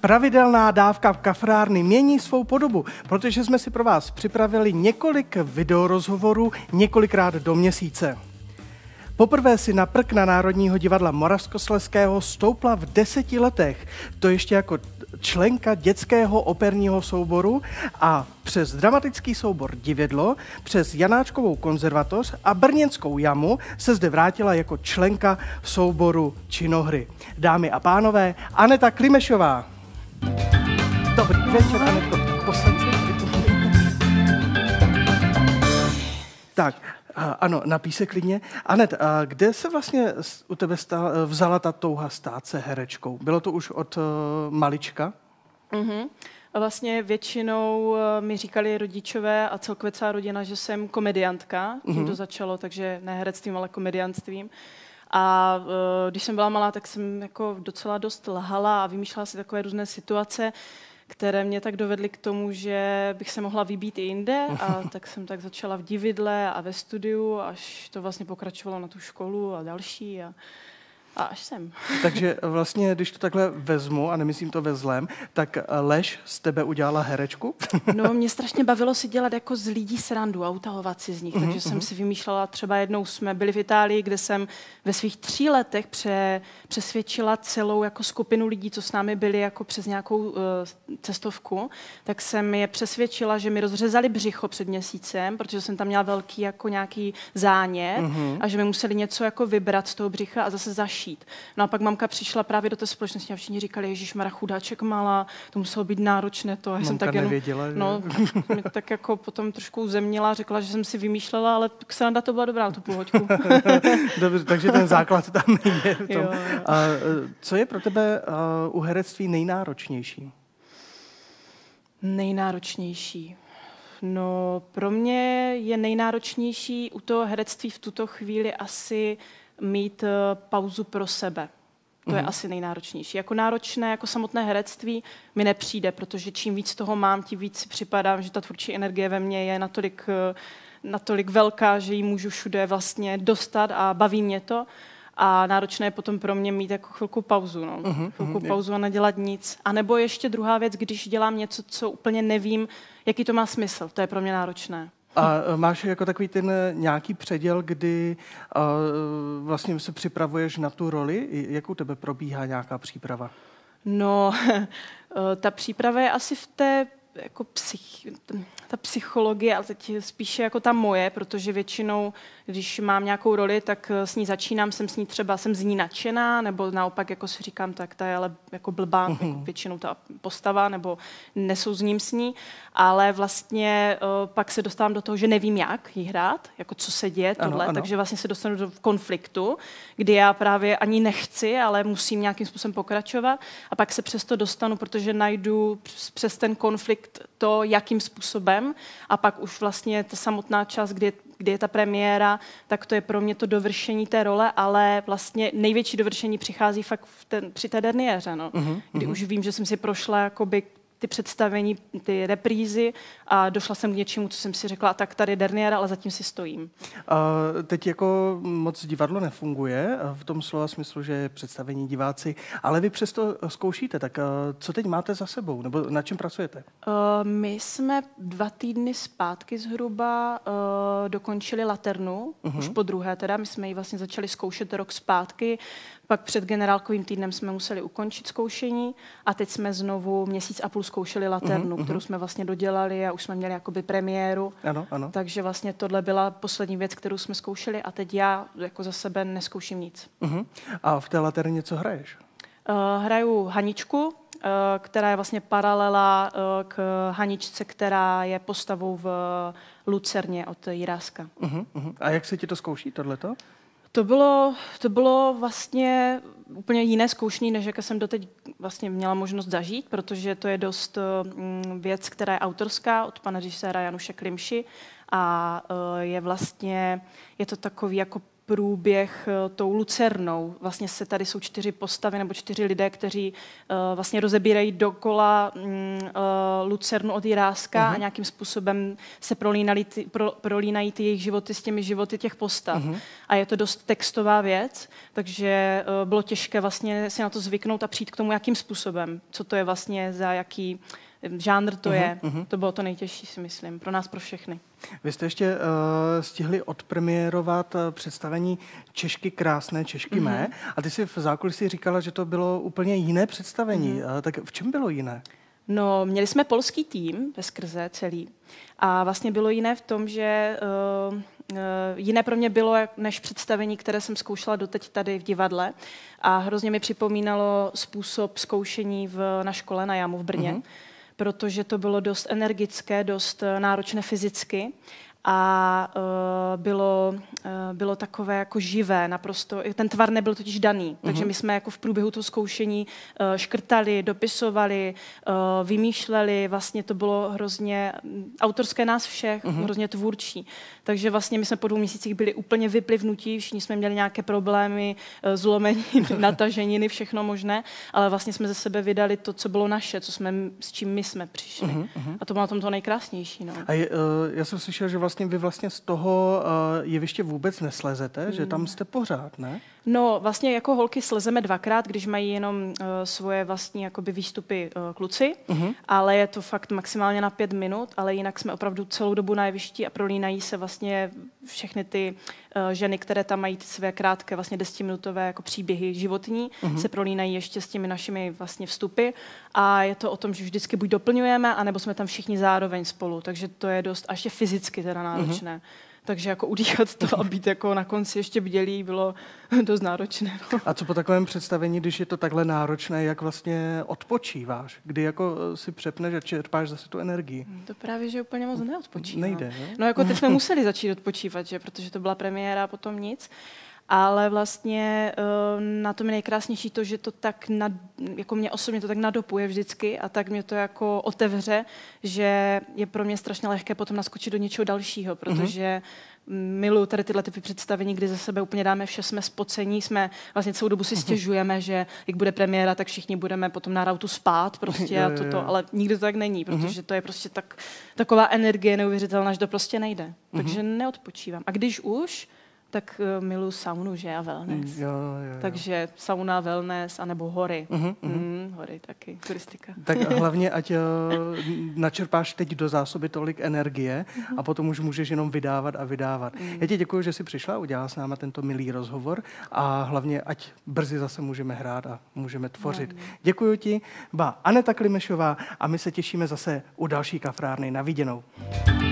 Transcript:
Pravidelná dávka kafrárny mění svou podobu, protože jsme si pro vás připravili několik videorozhovorů několikrát do měsíce. Poprvé si na prkna Národního divadla Moravskoslezského stoupla v 10 letech, to ještě jako členka dětského operního souboru, a přes dramatický soubor Divědlo, přes Janáčkovou konzervatoř a brněnskou Jamu se zde vrátila jako členka souboru Činohry. Dámy a pánové, Aneta Klimešová. Dobrý večer, Anetko. Posaď se. Tak, ano, napij se klidně. Anet, kde se vlastně u tebe vzala ta touha stát se herečkou? Bylo to už od malička? A vlastně většinou mi říkali rodičové a celkově celá rodina, že jsem komediantka. Tím to začalo, takže ne herectvím, ale komedianstvím. A když jsem byla malá, tak jsem jako docela dost lhala a vymýšlela si takové různé situace, které mě tak dovedly k tomu, že bych se mohla vybít i jinde, a tak jsem tak začala v divadle a ve studiu, až to vlastně pokračovalo na tu školu a další a až sem. Takže vlastně, když to takhle vezmu, a nemyslím to ve zlém, tak lež z tebe udělala herečku? No, mě strašně bavilo si dělat jako z lidí srandu a utahovat si z nich, takže jsem si vymýšlela, třeba jednou jsme byli v Itálii, kde jsem ve svých 3 letech přesvědčila celou jako skupinu lidí, co s námi byli jako přes nějakou cestovku, tak jsem je přesvědčila, že mi rozřezali břicho před měsícem, protože jsem tam měla velký jako nějaký zánět a že mi museli něco jako vybrat z toho břicha a zase zašít. No a pak mamka přišla právě do té společnosti a všichni říkali, ježišmarja, chudáček malá, to muselo být náročné to. Já jsem tak jenom, nevěděla, že? No, mě tak jako potom trošku uzemnila, řekla, že jsem si vymýšlela, ale sranda to byla dobrá na tu půl-hoďku. Dobře, takže ten základ tam je. A co je pro tebe u herectví nejnáročnější? Nejnáročnější. No, pro mě je nejnáročnější u toho herectví v tuto chvíli asi mít pauzu pro sebe. To je asi nejnáročnější. Jako náročné, jako samotné herectví mi nepřijde, protože čím víc toho mám, tím víc si připadám, že ta tvůrčí energie ve mně je natolik velká, že ji můžu všude vlastně dostat a baví mě to. A náročné je potom pro mě mít jako chvilku pauzu. No. Chvilku pauzu a nedělat nic. A nebo ještě druhá věc, když dělám něco, co úplně nevím, jaký to má smysl. To je pro mě náročné. A máš jako takový ten nějaký předěl, kdy vlastně se připravuješ na tu roli? Jak u tebe probíhá nějaká příprava? No, ta příprava je asi v té jako ta psychologie, ale teď spíše jako ta moje, protože většinou, když mám nějakou roli, tak s ní začínám, jsem z ní nadšená, nebo naopak jako si říkám, tak ta je ale jako blbá, jako většinou ta postava, nebo nesouzním s ní, ale vlastně pak se dostávám do toho, že nevím, jak ji hrát, jako co se děje, tohle, ano. Takže vlastně se dostanu do konfliktu, kdy já právě ani nechci, ale musím nějakým způsobem pokračovat a pak se přesto dostanu, protože najdu přes ten konflikt to, jakým způsobem, a pak už vlastně ta samotná část, kdy je ta premiéra, tak to je pro mě to dovršení té role, ale vlastně největší dovršení přichází fakt při té derniéře, no. Kdy už vím, že jsem si prošla jakoby ty představení, ty reprízy a došla jsem k něčemu, co jsem si řekla, tak tady je derniéra, ale zatím si stojím. Teď jako moc divadlo nefunguje, v tom slova smyslu, že je představení diváci, ale vy přesto zkoušíte, tak co teď máte za sebou, nebo na čem pracujete? My jsme 2 týdny zpátky zhruba dokončili Laternu, už po druhé teda, my jsme ji vlastně začali zkoušet rok zpátky, pak před generálkovým týdnem jsme museli ukončit zkoušení a teď jsme znovu 1,5 měsíce zkoušeli Laternu, kterou jsme vlastně dodělali a už jsme měli jakoby premiéru. Ano. Takže vlastně tohle byla poslední věc, kterou jsme zkoušeli a teď já jako za sebe neskouším nic. A v té Laterně co hraješ? Hraju Haničku, která je vlastně paralela k Haničce, která je postavou v Lucerně od Jiráska. A jak se ti to zkouší, tohleto? To bylo vlastně úplně jiné zkoušení, než jaké jsem doteď vlastně měla možnost zažít, protože to je dost věc, která je autorská od pana režiséra Januše Klimši a je to takový jako průběh tou lucernou. Vlastně tady jsou 4 postavy nebo 4 lidé, kteří vlastně rozebírají dokola lucernu od Jiráska a nějakým způsobem se prolínají ty jejich životy s těmi životy těch postav. A je to dost textová věc, takže bylo těžké vlastně si na to zvyknout a přijít k tomu, jakým způsobem, co to je vlastně za jaký žánr to je. To bylo to nejtěžší, si myslím, pro nás, pro všechny. Vy jste ještě stihli odpremiérovat představení Češky krásné, Češky mé. A ty si v zákulisí říkala, že to bylo úplně jiné představení. Tak v čem bylo jiné? No, měli jsme polský tým veskrze celý. A vlastně bylo jiné v tom, že jiné pro mě bylo než představení, které jsem zkoušela doteď tady v divadle. A hrozně mi připomínalo způsob zkoušení na škole na Jamu v Brně. Protože to bylo dost energické, dost náročné fyzicky a bylo takové jako živé naprosto. Ten tvar nebyl totiž daný, takže my jsme jako v průběhu toho zkoušení škrtali, dopisovali, vymýšleli, vlastně to bylo hrozně autorské nás všech, hrozně tvůrčí. Takže vlastně my jsme po 2 měsících byli úplně vyplivnutí, všichni jsme měli nějaké problémy, zlomení, nataženiny, všechno možné, ale vlastně jsme ze sebe vydali to, co bylo naše, s čím my jsme přišli. A to bylo na tom to nejkrásnější. No. A já jsem slyšel, že vy vlastně z toho jeviště vůbec neslezete, že tam jste pořád, ne? No, vlastně jako holky slezeme 2krát, když mají jenom svoje vlastní jakoby výstupy kluci, ale je to fakt maximálně na 5 minut, ale jinak jsme opravdu celou dobu na jevišti a prolínají se vlastně všechny ty ženy, které tam mají ty své krátké vlastně 10minutové jako příběhy životní, se prolínají ještě s těmi našimi vlastně vstupy a je to o tom, že vždycky buď doplňujeme, anebo jsme tam všichni zároveň spolu, takže to je dost a ještě fyzicky teda náročné. Takže jako udýchat to a být jako na konci ještě bdělý bylo dost náročné. No. A co po takovém představení, když je to takhle náročné, jak vlastně odpočíváš? Kdy jako si přepneš a čerpáš zase tu energii? To právě, že úplně moc neodpočívám. Nejde, jo? No jako teď jsme museli začít odpočívat, že? Protože to byla premiéra a potom nic. Ale vlastně na tom je nejkrásnější to, že to tak, jako mě osobně to tak nadopuje vždycky a tak mě to jako otevře, že je pro mě strašně lehké potom naskočit do něčeho dalšího, protože miluju tady tyhle typy představení, kdy za sebe úplně dáme vše, jsme spocení, jsme vlastně celou dobu si stěžujeme, že jak bude premiéra, tak všichni budeme potom na rautu spát prostě a toto, ale nikdy to tak není, protože to je prostě taková energie neuvěřitelná, že to prostě nejde. Takže neodpočívám. A když už, tak miluji saunu, že a wellness. Jo. Takže sauna, wellness, anebo hory. Hory taky, turistika. Tak hlavně, ať načerpáš teď do zásoby tolik energie a potom už můžeš jenom vydávat a vydávat. Já ti děkuji, že jsi přišla, udělala s náma tento milý rozhovor a hlavně, ať brzy zase můžeme hrát a můžeme tvořit. Děkuji ti, Aneta Klimešová a my se těšíme zase u další kafrárny. Na viděnou.